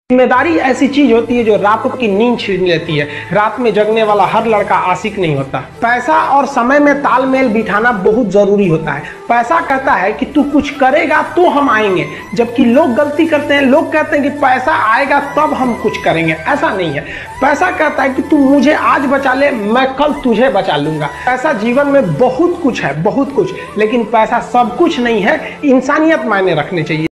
जिम्मेदारी ऐसी चीज होती है जो रातों की नींद छीन लेती है। रात में जगने वाला हर लड़का आशिक नहीं होता। पैसा और समय में तालमेल बिठाना बहुत जरूरी होता है। पैसा कहता है कि तू कुछ करेगा तो हम आएंगे, जबकि लोग गलती करते हैं। लोग कहते हैं कि पैसा आएगा तब हम कुछ करेंगे। ऐसा नहीं है। पैसा कहता है कि तू मुझे आज बचा ले, मैं कल तुझे बचा लूंगा। पैसा जीवन में बहुत कुछ है, बहुत कुछ, लेकिन पैसा सब कुछ नहीं है। इंसानियत मायने रखनी चाहिए।